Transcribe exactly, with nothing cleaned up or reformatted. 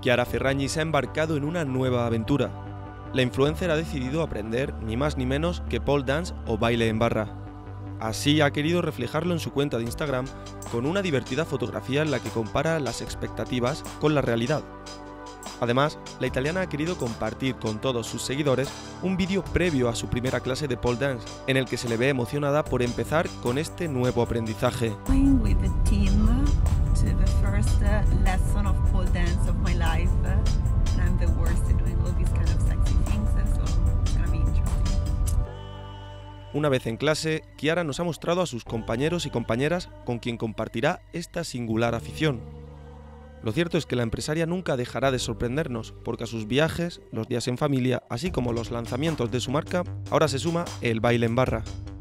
Chiara Ferragni se ha embarcado en una nueva aventura. La influencer ha decidido aprender ni más ni menos que pole dance o baile en barra. Así ha querido reflejarlo en su cuenta de Instagram con una divertida fotografía en la que compara las expectativas con la realidad. Además, la italiana ha querido compartir con todos sus seguidores un vídeo previo a su primera clase de pole dance, en el que se le ve emocionada por empezar con este nuevo aprendizaje. Una vez en clase, Chiara nos ha mostrado a sus compañeros y compañeras con quien compartirá esta singular afición. Lo cierto es que la empresaria nunca dejará de sorprendernos, porque a sus viajes, los días en familia, así como los lanzamientos de su marca, ahora se suma el baile en barra.